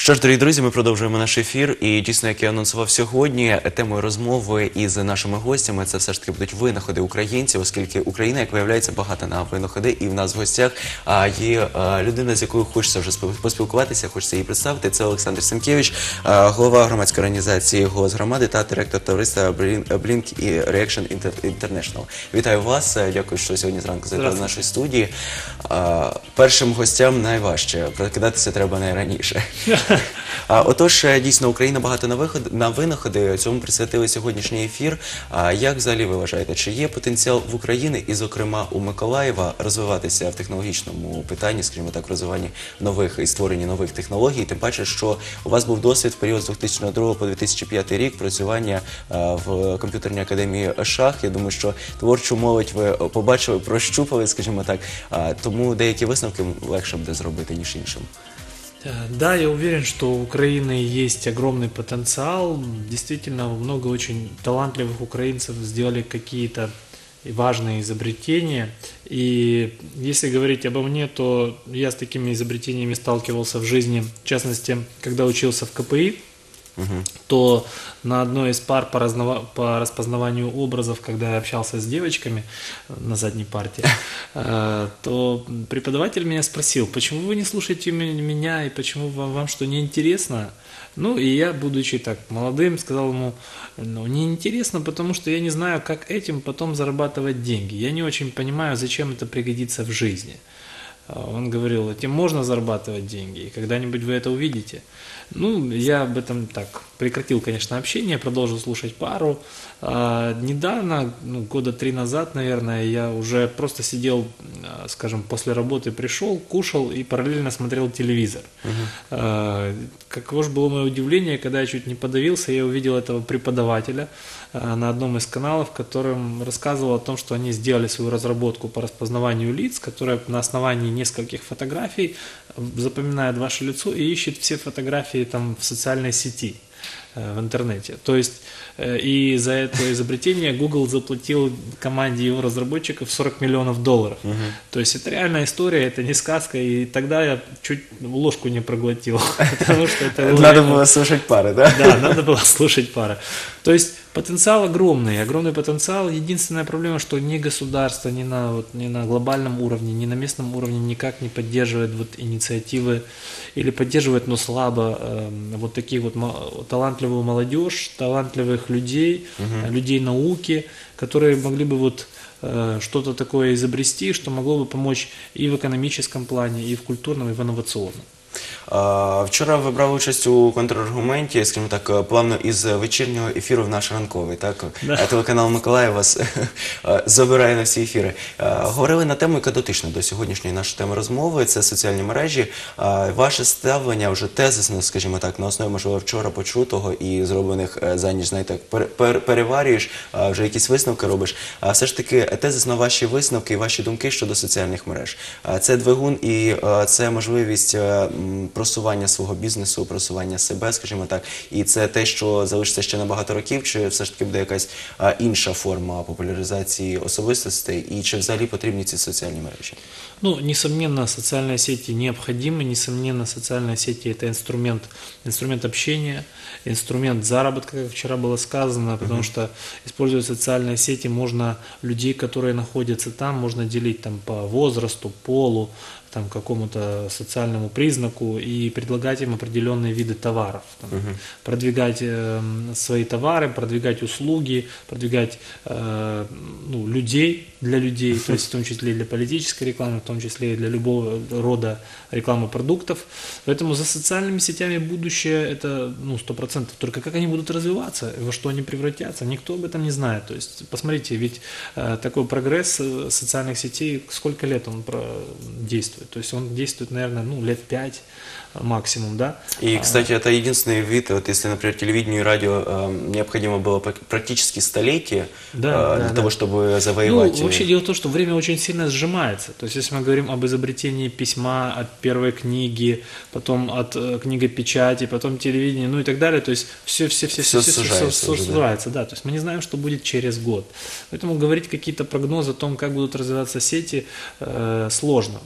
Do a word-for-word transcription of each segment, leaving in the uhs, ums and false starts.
Що ж, дорогі друзі, ми продовжуємо наш ефір. І дійсно, як я анонсував сьогодні, темою розмови із нашими гостями це все ж таки будуть винаходи українців, оскільки Україна, як виявляється, багата на винаходи. І в нас в гостях є людина, з якою хочеться вже поспілкуватися, хочеться її представити. Це Олександр Сенкевич, голова громадської організації «Голос громади» та директор товариства Blink Reaction International. Вітаю вас, дякую, що сьогодні зранку завітали до нашої студії. Першим гостям найважче, прокидатися треба найраніше. Отож, дійсно, Україна багато на, виход, на винаходи, цьому присвятили сьогоднішній ефір. Як взагалі ви вважаєте, чи є потенціал в Україні і, зокрема, у Миколаєва розвиватися в технологічному питанні, скажімо так, в розвиванні нових і створенні нових технологій? Тим паче, що у вас був досвід в період з дві тисячі другого по дві тисячі п'ятий рік працювання в комп'ютерній академії Шах. Я думаю, що творчу молодь ви побачили, прощупали, скажімо так, тому деякі висновки легше буде зробити, ніж іншим. Да, я уверен, что у Украины есть огромный потенциал. Действительно, много очень талантливых украинцев сделали какие-то важные изобретения. И если говорить обо мне, то я с такими изобретениями сталкивался в жизни. В частности, когда учился в ка пэ и, Uh-huh. то на одной из пар по, разнова... по распознаванию образов, когда я общался с девочками на задней парте, то преподаватель меня спросил, почему вы не слушаете меня и почему вам, вам что, не интересно? Ну, и я, будучи так молодым, сказал ему, ну, неинтересно, потому что я не знаю, как этим потом зарабатывать деньги. Я не очень понимаю, зачем это пригодится в жизни. Он говорил, этим можно зарабатывать деньги, и когда-нибудь вы это увидите. Ну, я об этом так прекратил, конечно, общение, продолжил слушать пару. А, недавно, ну, года три назад, наверное, я уже просто сидел, скажем, после работы пришел, кушал и параллельно смотрел телевизор. Uh-huh. А, каково же было мое удивление, когда я чуть не подавился, я увидел этого преподавателя а, на одном из каналов, в котором рассказывал о том, что они сделали свою разработку по распознаванию лиц, которая на основании нескольких фотографий запоминает ваше лицо и ищет все фотографии там в социальной сети, в интернете. То есть и за это изобретение Google заплатил команде его разработчиков сорок миллионов долларов. Uh-huh. То есть это реальная история, это не сказка, и тогда я чуть ложку не проглотил, потому что это... Надо было слушать пары, да? Да, надо было слушать пары. То есть потенциал огромный, огромный потенциал. Единственная проблема, что ни государство, ни на, вот, ни на глобальном уровне, ни на местном уровне никак не поддерживает вот инициативы, или поддерживает, но слабо, э, вот таких вот талантливую молодежь, талантливых людей, uh-huh. людей науки, которые могли бы вот э, что-то такое изобрести, что могло бы помочь и в экономическом плане, и в культурном, и в инновационном. Вчора ви брали участь у контраргументі, скажімо так, плавно із вечірнього ефіру в наш ранковий, так? Да. Телеканал Миколаїв вас забирає на всі ефіри. Говорили на тему, яка дотична до сьогоднішньої нашої теми розмови, це соціальні мережі. Ваше ставлення вже тезисно, скажімо так, на основі, можливо, вчора почутого і зроблених за ніч, знаєте, переварюєш, вже якісь висновки робиш. Все ж таки, тезисно ваші висновки і ваші думки щодо соціальних мереж. Це двигун і це можливість просування свого бізнесу, просування себе, скажімо так, і це те, що залишиться ще на багато років, чи все ж таки буде якась а, інша форма популяризації особистостей, і чи взагалі потрібні ці соціальні мережі? Ну, несомненно, социальные сети необходимы, несомненно, социальные сети – это инструмент, инструмент общения, инструмент заработка, как вчера было сказано, потому uh-huh. что, используя социальные сети, можно людей, которые находятся там, можно делить там по возрасту, полу, там, какому-то социальному признаку и предлагать им определенные виды товаров. Там, uh-huh. Продвигать э, свои товары, продвигать услуги, продвигать э, ну, людей для людей, uh-huh. то есть в том числе и для политической рекламы, в том числе и для любого рода рекламы продуктов. Поэтому за социальными сетями будущее это ну, сто процентов. Только как они будут развиваться, во что они превратятся, никто об этом не знает. То есть посмотрите, ведь э, такой прогресс социальных сетей, сколько лет он действует? То есть он действует, наверное, ну, лет пять максимум, да. И, кстати, это единственный вид, вот если, например, телевидению и радио э, необходимо было практически столетие да, э, да, для да. того, чтобы завоевать. Ну, вообще дело в том, что время очень сильно сжимается. То есть, если мы говорим об изобретении письма от первой книги, потом от э, книгопечати, потом телевидения, ну и так далее, то есть все, все, все, все, все, все, все сужается, да. То есть мы не знаем, что будет через год. Поэтому говорить какие-то прогнозы о том, как будут развиваться сети, э, сложно. Можно сказать,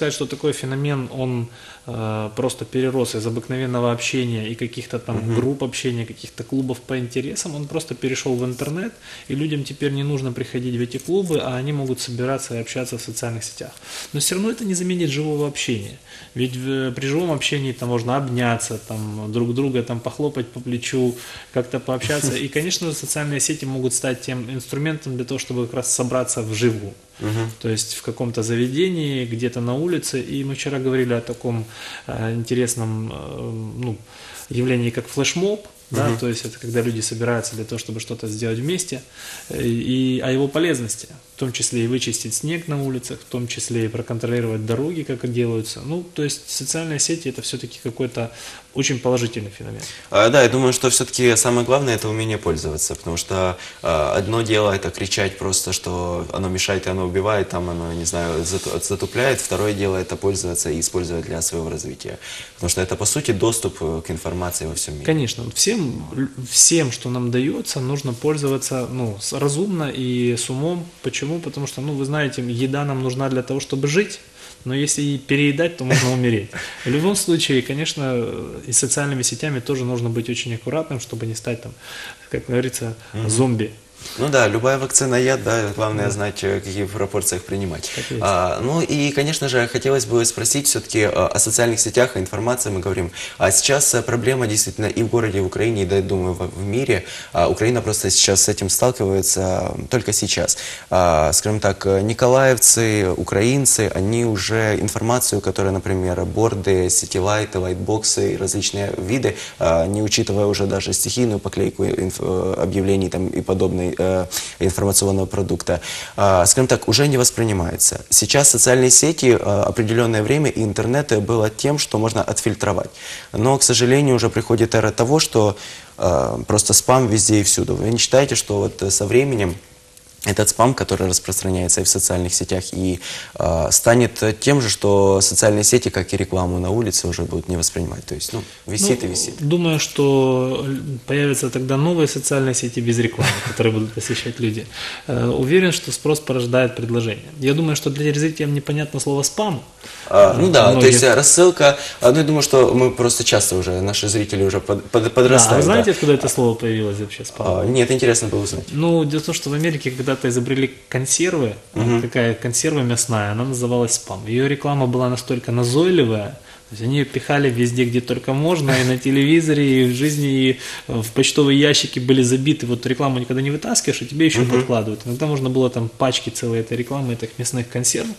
сказать, что такой феномен, он э, просто перерос из обыкновенного общения и каких-то там uh-huh. групп общения, каких-то клубов по интересам, он просто перешел в интернет, и людям теперь не нужно приходить в эти клубы, а они могут собираться и общаться в социальных сетях. Но все равно это не заменит живого общения. Ведь в, при живом общении там можно обняться, там, друг друга там, похлопать по плечу, как-то пообщаться. И, конечно, социальные сети могут стать тем инструментом для того, чтобы как раз собраться вживую. Uh-huh. То есть в каком-то заведении, где-то на улице. И мы вчера говорили о таком э, интересном э, ну, явлении, как флешмоб. Да, uh-huh. То есть это когда люди собираются для того, чтобы что-то сделать вместе, и, и о его полезности, в том числе и вычистить снег на улицах, в том числе и проконтролировать дороги, как это делаются. Ну, то есть социальные сети это все-таки какой-то очень положительный феномен. А, да, я думаю, что все-таки самое главное это умение пользоваться, потому что а, одно дело это кричать просто, что оно мешает и оно убивает, там оно, не знаю, затупляет, второе дело это пользоваться и использовать для своего развития, потому что это по сути доступ к информации во всем мире. Конечно, всем Всем, что нам дается, нужно пользоваться ну, разумно и с умом. Почему? Потому что, ну, вы знаете, еда нам нужна для того, чтобы жить, но если и переедать, то можно умереть. В любом случае, конечно, и с социальными сетями тоже нужно быть очень аккуратным, чтобы не стать, там, как говорится, зомби. Ну да, любая вакцина яд, да, главное да. знать, в каких пропорциях принимать. А, ну и, конечно же, хотелось бы спросить все-таки о социальных сетях, о информации мы говорим. А сейчас проблема действительно и в городе, и в Украине, и, да, думаю, в, в мире. А, Украина просто сейчас с этим сталкивается только сейчас. А, скажем так, николаевцы, украинцы, они уже информацию, которая, например, борды, сетилайты, лайтбоксы и различные виды, а, не учитывая уже даже стихийную поклейку инф, объявлений там, и подобные, информационного продукта, скажем так, уже не воспринимается. Сейчас социальные сети определенное время и интернет было тем, что можно отфильтровать. Но, к сожалению, уже приходит эра того, что просто спам везде и всюду. Вы не считаете, что вот со временем этот спам, который распространяется и в социальных сетях, и э, станет тем же, что социальные сети, как и рекламу на улице, уже будут не воспринимать. То есть, ну, висит ну, и висит. Думаю, что появятся тогда новые социальные сети без рекламы, которые будут посещать люди. Э, уверен, что спрос порождает предложение. Я думаю, что для зрителей непонятно слово «спам». А, ну да, многих... то есть рассылка. Ну, я думаю, что мы просто часто уже, наши зрители уже под, под, подрастают. Да, а вы знаете, да. откуда это слово появилось вообще, «спам»? А, нет, интересно было узнать. Ну, дело в том, что в Америке когда-то изобрели консервы, uh-huh. такая консерва мясная, она называлась «спам». Ее реклама была настолько назойливая, то есть они ее пихали везде, где только можно, и на телевизоре, и в жизни, и в почтовые ящики были забиты. Вот рекламу никогда не вытаскиваешь, и тебе еще uh-huh. подкладывают. Иногда можно было там пачки целой этой рекламы, этих мясных консерв,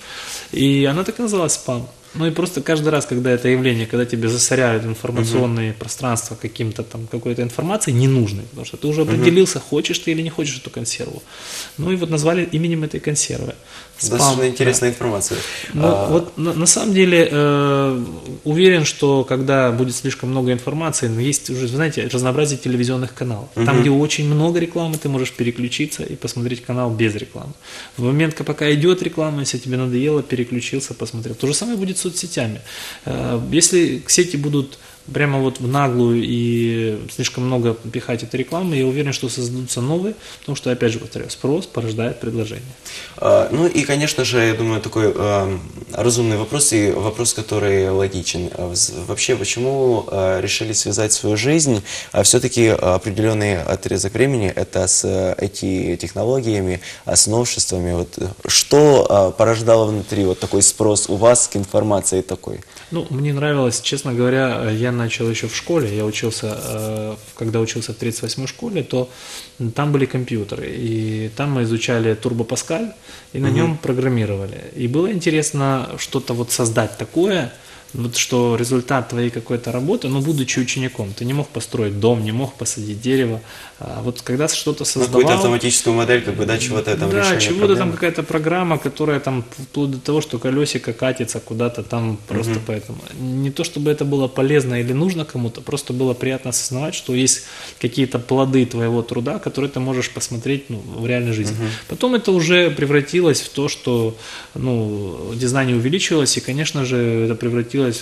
и она так и называлась «спам». Ну и просто каждый раз, когда это явление, когда тебе засоряют информационные uh-huh. пространства каким-то там, какой-то информацией ненужной, потому что ты уже определился, uh-huh. хочешь ты или не хочешь эту консерву. Ну и вот назвали именем этой консервы. Спам. Достаточно интересная да. информация. Ну, а... вот на, на самом деле э, уверен, что когда будет слишком много информации, но есть уже, знаете, разнообразие телевизионных каналов. Uh-huh. Там, где очень много рекламы, ты можешь переключиться и посмотреть канал без рекламы. В момент, пока идет реклама, если тебе надоело, переключился, посмотрел. То же самое будет с соцсетями. Если сети будут прямо вот в наглую и слишком много пихать этой рекламы, я уверен, что создадутся новые, потому что, опять же, повторяю, спрос порождает предложение. А, ну и, конечно же, я думаю, такой а, разумный вопрос и вопрос, который логичен. Вообще, почему а, решили связать свою жизнь, а все-таки определенный отрезок времени, это с ай ти-технологиями, с новшествами? Вот, что а, порождало внутри вот такой спрос у вас к информации такой? Ну, мне нравилось, честно говоря, я начал еще в школе, я учился, когда учился в тридцать восьмой школе, то там были компьютеры, и там мы изучали Turbo Pascal, и на угу. нем программировали. И было интересно что-то вот создать такое, вот что результат твоей какой-то работы, но будучи учеником, ты не мог построить дом, не мог посадить дерево, а вот когда что-то создавал... Какую-то автоматическую модель, как бы, да, чего-то там да, решения чего-то проблемы. там какая-то программа, которая там вплоть до того, что колесико катится куда-то там просто угу. поэтому. Не то, чтобы это было полезно или нужно кому-то, просто было приятно осознавать, что есть какие-то плоды твоего труда, которые ты можешь посмотреть ну, в реальной жизни. Угу. Потом это уже превратилось в то, что ну, знание увеличилось, и, конечно же, это превратилось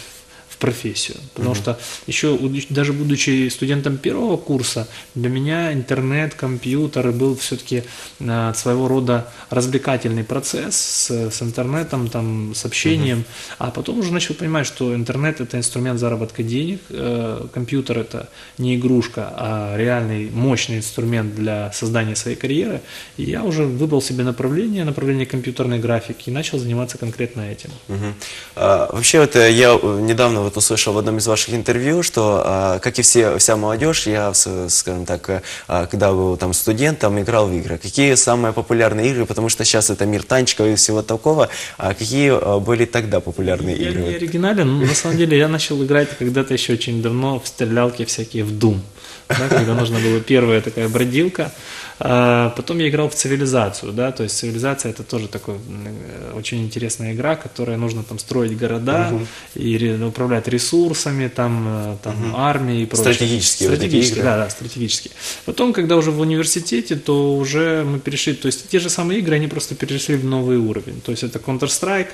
в профессию. Потому mm-hmm. что еще, даже будучи студентом первого курса, для меня интернет, компьютер был все-таки э, своего рода развлекательный процесс с, с интернетом, там, с общением. Mm-hmm. А потом уже начал понимать, что интернет – это инструмент заработка денег, э, компьютер – это не игрушка, а реальный мощный инструмент для создания своей карьеры. И я уже выбрал себе направление, направление компьютерной графики, и начал заниматься конкретно этим. Mm-hmm. а, вообще, вот я недавно вот услышал в одном из ваших интервью, что, а, как и все, вся молодежь, я, скажем так, а, когда был там студентом, играл в игры. Какие самые популярные игры, потому что сейчас это мир танчиков и всего такого, а какие а, были тогда популярные я игры? Я не оригинален, но на самом деле я начал играть когда-то еще очень давно в стрелялки всякие, в Doom, да, когда нужно было первая такая бродилка. А потом я играл в цивилизацию, да, то есть цивилизация это тоже такой очень интересная игра, которая нужно там строить города uh-huh. и ре, управлять ресурсами, там, там uh-huh. армией и прочее. Стратегические, стратегические, вот да, да, стратегические. Потом, когда уже в университете, то уже мы перешли, то есть те же самые игры, они просто перешли в новый уровень. То есть это Counter-Strike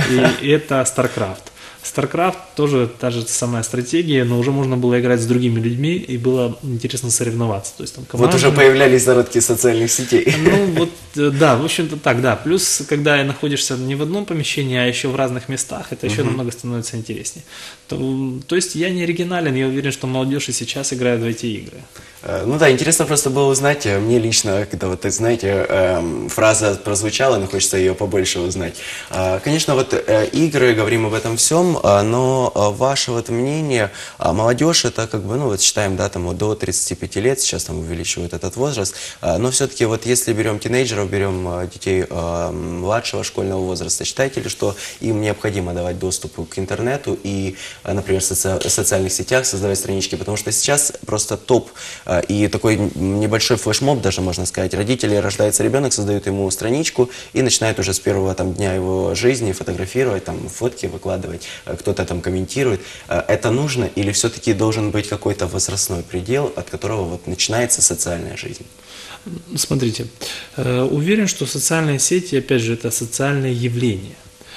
и это StarCraft. StarCraft тоже та же самая стратегия, но уже можно было играть с другими людьми, и было интересно соревноваться. То есть, там, вот уже появлялись зародки социальных сетей. Ну вот, да, в общем-то так, да. Плюс, когда находишься не в одном помещении, а еще в разных местах, это еще uh-huh. намного становится интереснее. То, то есть я не оригинален, я уверен, что молодежь и сейчас играет в эти игры. Ну да, интересно просто было узнать, мне лично, когда вот, знаете, фраза прозвучала, но хочется ее побольше узнать. Конечно, вот игры, говорим об этом всем, но ваше вот мнение, молодежь это как бы, ну вот считаем, да, там вот до тридцати пяти лет, сейчас там увеличивают этот возраст, но все-таки вот если берем тинейджеров, берем детей младшего школьного возраста, считаете ли, что им необходимо давать доступ к интернету и, например, в соци- социальных сетях создавать странички, потому что сейчас просто топ и такой небольшой флешмоб, даже можно сказать, родители, рождается ребенок, создают ему страничку и начинают уже с первого там дня его жизни фотографировать, там фотки выкладывать, кто-то там комментирует. Это нужно или все-таки должен быть какой-то возрастной предел, от которого вот начинается социальная жизнь? Смотрите, уверен, что социальные сети, опять же, это социальное явление.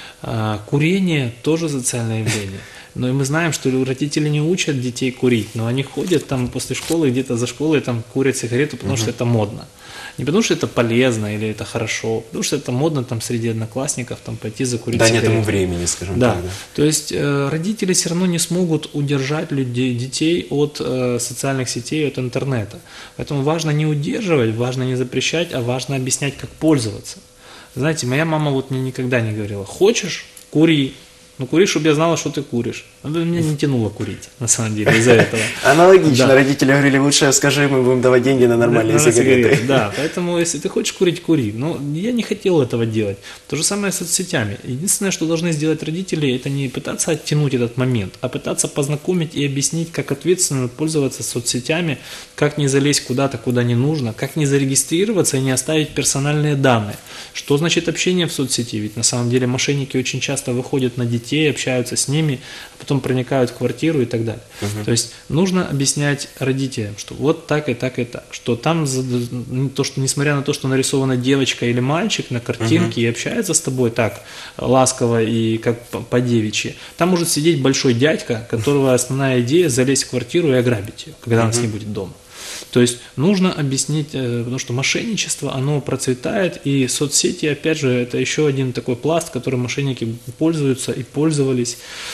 Курение тоже социальное явление. Но и мы знаем, что родители не учат детей курить, но они ходят там после школы, где-то за школой там курят сигарету, потому uh-huh. что это модно. Не потому что это полезно или это хорошо, потому что это модно там среди одноклассников там пойти закурить да, сигарету. Да, нет ему времени, скажем да. так. Да. То есть э, родители все равно не смогут удержать людей, детей от э, социальных сетей, от интернета. Поэтому важно не удерживать, важно не запрещать, а важно объяснять, как пользоваться. Знаете, моя мама вот мне никогда не говорила: хочешь, кури. Ну, кури, чтобы я знала, что ты куришь. Она меня не тянуло курить, на самом деле, из-за этого. Аналогично. Да. Родители говорили: лучше скажи, мы будем давать деньги на нормальные на сигареты. сигареты. Да, поэтому, если ты хочешь курить, кури. Но я не хотел этого делать. То же самое с соцсетями. Единственное, что должны сделать родители, это не пытаться оттянуть этот момент, а пытаться познакомить и объяснить, как ответственно пользоваться соцсетями, как не залезть куда-то, куда не нужно, как не зарегистрироваться и не оставить персональные данные. Что значит общение в соцсети? Ведь на самом деле мошенники очень часто выходят на детей, общаются с ними, а потом проникают в квартиру и так далее. Uh-huh. То есть нужно объяснять родителям, что вот так и так и так, что там то, что несмотря на то, что нарисована девочка или мальчик на картинке uh-huh. и общается с тобой так ласково и как по-девичьи, там может сидеть большой дядька, которого основная идея залезть в квартиру и ограбить ее, когда uh-huh. нас не будет дома. То есть нужно объяснить, потому что мошенничество, оно процветает, и соцсети, опять же, это еще один такой пласт, которым мошенники пользуются и пользовались,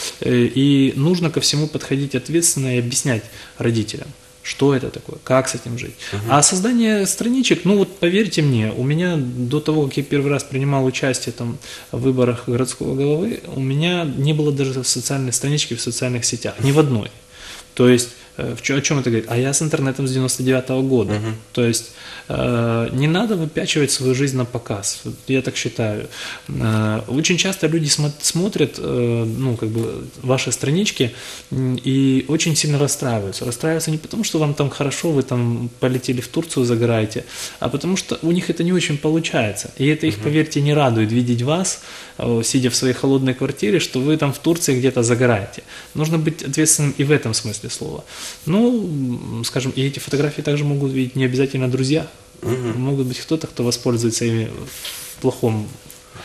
и нужно ко всему подходить ответственно и объяснять родителям, что это такое, как с этим жить. Uh-huh. А создание страничек, ну вот поверьте мне, у меня до того, как я первый раз принимал участие там, в выборах городского головы, у меня не было даже социальной странички в социальных сетях, ни в одной. То есть, о чем это говорит? А я с интернетом с девяносто девятого года. Uh-huh. То есть, э, не надо выпячивать свою жизнь на показ. Я так считаю. Э, очень часто люди смо- смотрят э, ну, как бы ваши странички и очень сильно расстраиваются. Расстраиваются не потому, что вам там хорошо, вы там полетели в Турцию, загораете, а потому что у них это не очень получается. И это их, uh-huh. поверьте, не радует видеть вас, э, сидя в своей холодной квартире, что вы там в Турции где-то загораете. Нужно быть ответственным и в этом смысле слова. Ну, скажем, и эти фотографии также могут видеть не обязательно друзья. Угу. Могут быть кто-то, кто воспользуется ими в плохом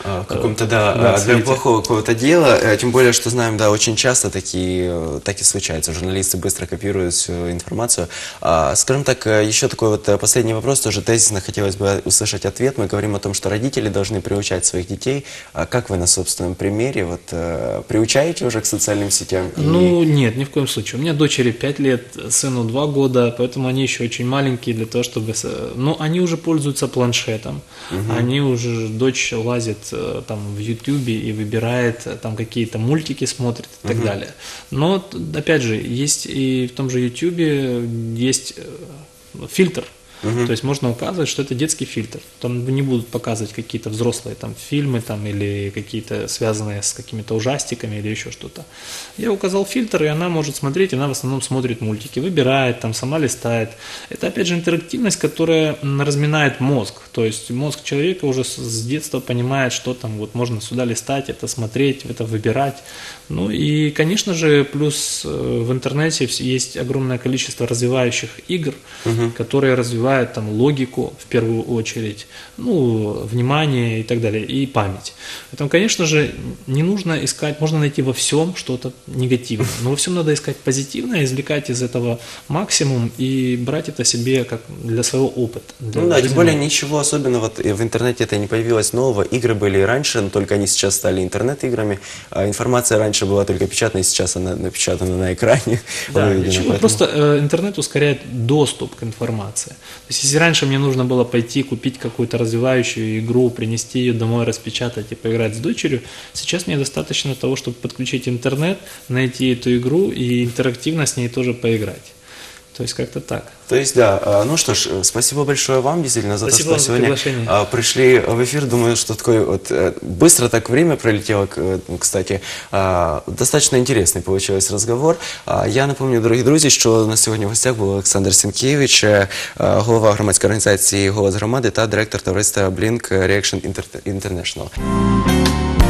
А, в каком-то, да, да, а, для свете. плохого какого-то дела, э, тем более, что знаем, да, очень часто такие, э, так и случается, журналисты быстро копируют всю информацию. А, скажем так, э, еще такой вот э, последний вопрос, тоже тезисно хотелось бы услышать ответ. Мы говорим о том, что родители должны приучать своих детей. А как вы на собственном примере вот э, приучаете уже к социальным сетям? И- Ну, нет, ни в коем случае. У меня дочери пять лет, сыну два года, поэтому они еще очень маленькие для того, чтобы... с- Ну, они уже пользуются планшетом, они уже, дочь лазит э, там в Ютубе и выбирает, э, там какие-то мультики смотрит и так далее. Но, т- опять же, есть и в том же Ютубе есть э, фильтр. То есть можно указывать, что это детский фильтр. Там не будут показывать какие-то взрослые там фильмы там, или какие-то связанные с какими-то ужастиками или еще что-то. Я указал фильтр, и она может смотреть, она в основном смотрит мультики, выбирает, там сама листает. Это опять же интерактивность, которая м, разминает мозг. То есть мозг человека уже с- с детства понимает, что там вот можно сюда листать, это смотреть, это выбирать. Ну и, конечно же, плюс э, в интернете вс- есть огромное количество развивающих игр, которые развивают там логику в первую очередь, ну, внимание и так далее, и память. Поэтому, конечно же, не нужно искать, можно найти во всем что-то негативное, но во всем надо искать позитивное, извлекать из этого максимум и брать это себе как для своего опыта. для Ну да, тем жизненного более ничего особенного вот, э, в интернете это не появилось нового. Игры были и раньше, но только они сейчас стали интернет-играми. А информация раньше была только печатной, сейчас она напечатана на экране. Да, выведена, ничего, поэтому- просто э, интернет ускоряет доступ к информации. То есть, если раньше мне нужно было пойти купить какую-то развивающую игру, принести ее домой, распечатать и поиграть с дочерью, сейчас мне достаточно того, чтобы подключить интернет, найти эту игру и интерактивно с ней тоже поиграть. То есть, как-то так. То есть, да, а, ну что ж, э, спасибо большое вам, действительно, за Спасибо то, вам что за сегодня приглашение. а, пришли в эфир. Думаю, что такой вот э, быстро так время пролетело, к- э, кстати. А, Достаточно интересний получився разговор. А, Я напомню, дорогі друзі, що у нас сьогодні в гостях був Олександр Сінкевич, е, е, голова громадської організації «Голос громади» та директор товариства Blink Reaction Inter- International.